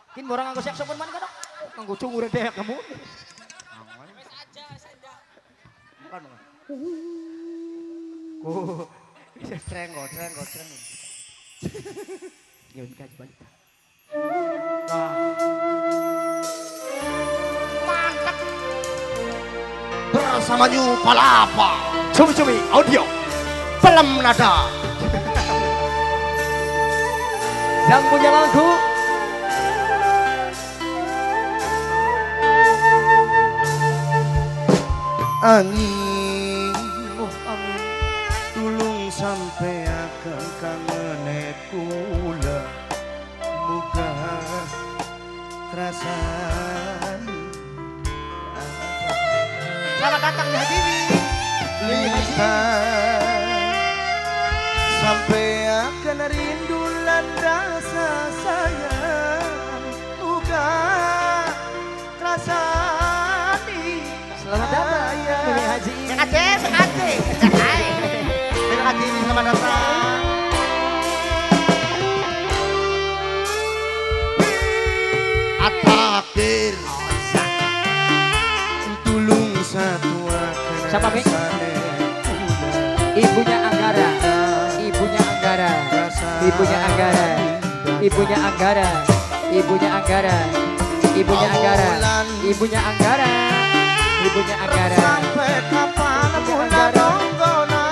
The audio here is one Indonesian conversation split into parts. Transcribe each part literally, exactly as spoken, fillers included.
Kin borang nganggo saksofon man kan? Nganggo cungur deh kamu. Kan. Ku bisa trenggo, trenggo, trenggo. Yun ka balita. Mantap. Bersama New Palapa. Cumi-cumi audio. Film nada. Yang punya lagu angin, oh angin, tulung sampai akan kangen kula, muga kerasan. Selamat datang di hadirin. Lihat sampai akan rindu rasa sayang, muga kerasan. Selamat datang Nenek Haji. Terima kasih, terima kasih. Terima kasih, selamat datang. Atakir tulung satu akan. Siapa, Mi? Ibunya Anggara. Ibunya Anggara. Ibunya Anggara. Ibunya Anggara. Ibunya Anggara. Ibunya Anggara. Ibunya Anggara. Ibunya Anggara. Sampai kapan pula donggona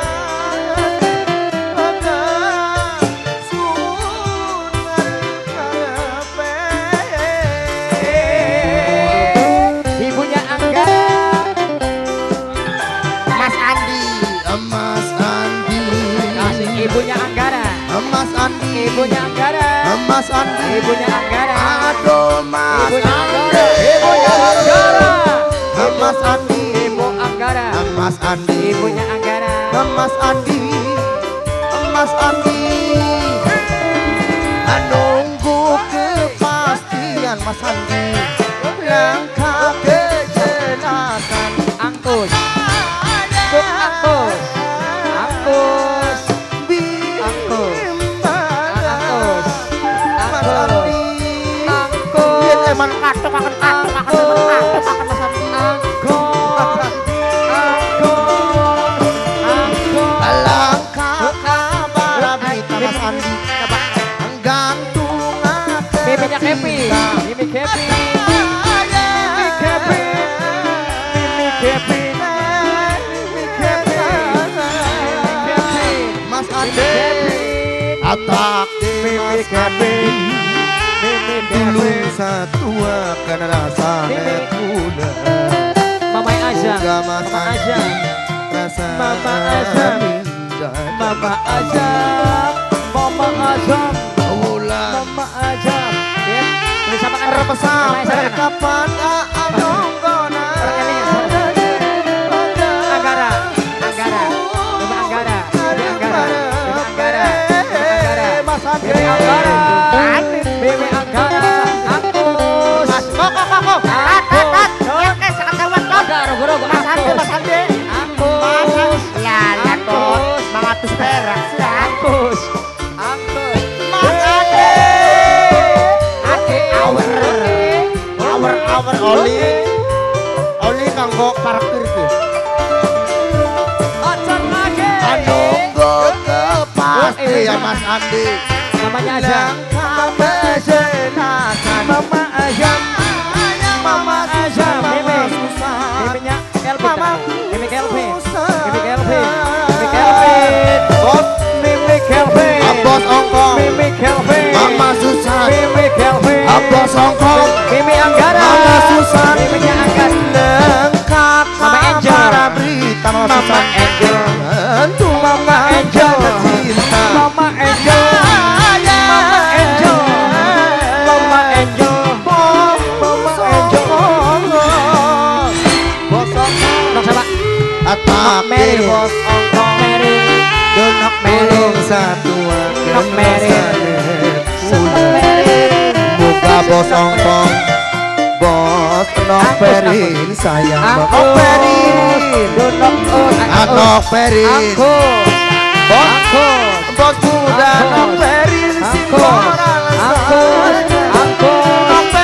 Ibunya Anggara. Mas Andi, Mas Andi. Kasih ibunya Anggara. Mas Andi, Ibunya Anggara. Mas Andi. Ibunya Anggara. Aduh Mas Ibunya Andi. Ibunya Anggara. Mas Andi. Ibu Anggara. Mas Andi. Ibunya Anggara. Mas Andi. Mas Andi. Nunggu kepastian Mas Andi. Langkah kejelasan. Angkus. Buk Angkus. Angkus. Angkus. Angkus. Mas Andi. Angkus. Dia emang katok akan katok akan katok akan Mas Andi. Alangkah kabar berita Mas Andi. Gantung Miminya Kepi. Mimi Kepi. Mimi Kepi. Mimi Kepi. Mimi Kepi. Mas Andi. Atak Mimi Kepi. Mimi dulu Kepi. satu akan rasa kuda. Mama Azam. Mas Mama Andi Azam. rasa Mama Azam. Mama Azam. Mama Azam. Ulang Mama Azam. Ya, ini sama kan sampai kapan anggona Anggara. Anggara. Mama Anggara. Mama Anggara. Mama Anggara. Mas Andi. Mimi Anggara. Mimi Anggara. Angkus. Mas kok kok kok kok tat tat tat ya kan sangat tawat kok Rogo-rogo. Mas Andi Mas Andi Angkus. lala kok mangatus perak Angkus. Angkus. Mas Andi Ade awer awer awer oli oli kanggo parkir iki Ojon lagi. anunggo kepastian Mas Andi Namanya Azam. Mama Azam Mama Azam. Mama Azam. Mimi. susah Miminya Kelvin. Mama Mimi Kelvin. susah. Mimi Kelvin. Mimi Kelvin. Bos Mimi Kelvin. Abos ongkong Mimi Kelvin. Mama susah Mimi Kelvin. Abos ongkong Mimi Anggara. Mama susah Miminya Anggara. lengkap Mama Angel. para berita Mama Mama susah Angel. Tentu Mama Angel. cinta Mama Angel. Mama Angel. Mama Angel. Mama Angel. Bos ongkong Nok sama. Atak Meryl. bos ongkong Meryl. Donok Meryl. satu Nok Meryl. Nok Meryl. Buka bos ongkong Bos nok perin sayang nok perin Donok Nok perin Angkus. Bos Angkus. Bos muda nok perin si orang Angkus. Angkus. Nok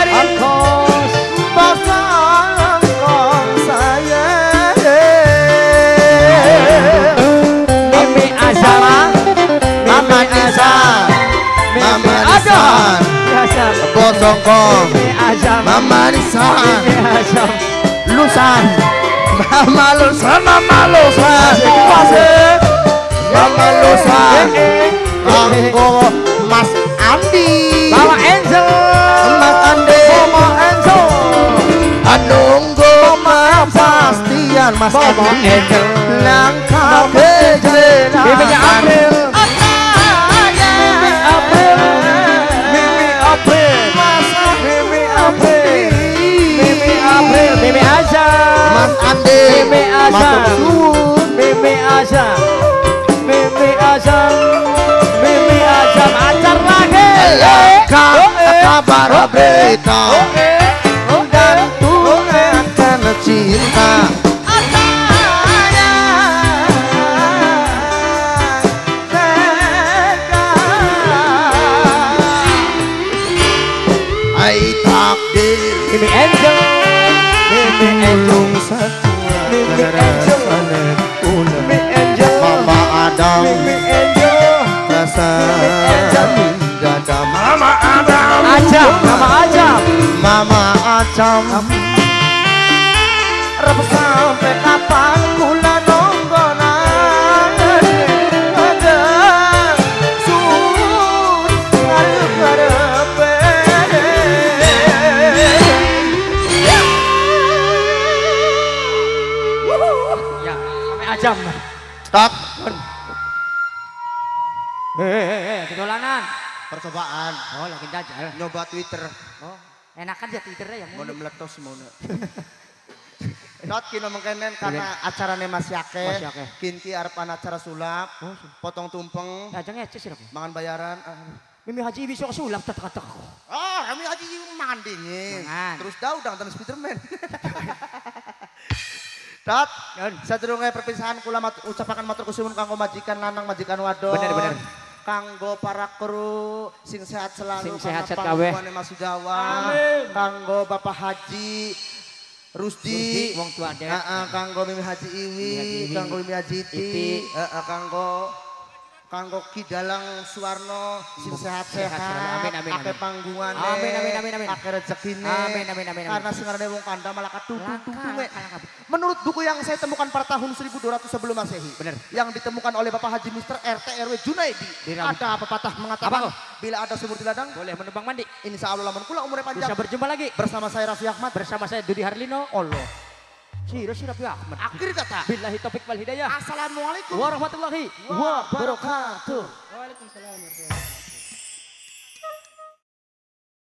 Mamanisan Asam. Bosongkong Mimi asam. Mamanisan Mimi asam. Lusan Mama Lusan Mama Lusan Masih Mama Lusan Kanggo Mas Andi Mama Angel. Mas Andi Mama Angel. Anunggo pastian Mas Mama Andi Angel. Langkah kejelas Miminya April. Mimi April. Mimi April. Mimi April. Mimi April. Mimi asam. Mas Andi Mimi asam. Matur suwun Mimi asam. Mimi asam. Mimi asam. Acar lagi. Langkah Oh, eh. kabar berita Oh, eh. Oh, eh. Dan tunaikan cinta Hai takdir Mimi Angel. Mimi Angel. Mimi Angel. Mimi Angel. Mama Adam Mimi Angel. rasa Angel. dada Mama Adam Ajam. Nama Ajam. Mama Adam Rep sampai kapan kula nonggonan ada sun ngarep-ngarepe Ya, sampai Ajam. Stop Hehehe, ketulanan. percobaan Oh, lagi jajal. nyoba Twitter Oh, enakan ya Twitternya ya. mau meletus mau Not kino mengkenen karena acarane Mas Yake, Mas Yake. kinki arepan acara sulap, Oh, potong tumpeng, aja ngece sih aku. mangan bayaran. Mimi Haji bisa kesulap kata-kata. Oh, kami aja mangan dingin. Mangan. Terus dah udah nonton Spiderman. Dot, sadurunge perpisahan kula mat, ucapaken matur kesuwun kanggo majikan lanang majikan wadon. Bener, bener. Kanggo para kru sing sehat selalu Sing sehat-sehat karena kabeh. panggungan Mas Jawa. Kanggo Bapak Haji Rusdi, Rusdi, wong tua dek. Heeh, kanggo Mimi Haji Iwi, Mimi Haji Iwi, kanggo Mimi Haji Iti, Iti. heeh, kanggo kanggo Ki Dalang Suwarno sing sehat-sehat. Sehat selalu. Amin, amin, Akeh amin. panggungane. Amin, amin, amin, amin. Akeh rezekine. Amin, amin, amin, amin. Karena sing ngarane wong kanda malah katutu Langka, langka, langka. Menurut buku yang saya temukan pada tahun seribu dua ratus sebelum Masehi. Bener. Yang ditemukan oleh Bapak Haji Mister R T R W Junaidi. Di Ram- Ada pepatah mengatakan Apa kok? bila ada sumur di ladang, Boleh menumpang mandi. insya Allah lamun kula umurnya panjang. Bisa berjumpa lagi Bersama saya Raffi Ahmad. bersama saya Dudi Harlino. Allah. Siro Siro Raffi Ahmad. Akhir kata. Billahi taufik wal hidayah. Assalamualaikum Warahmatullahi wabarakatuh. wabarakatuh.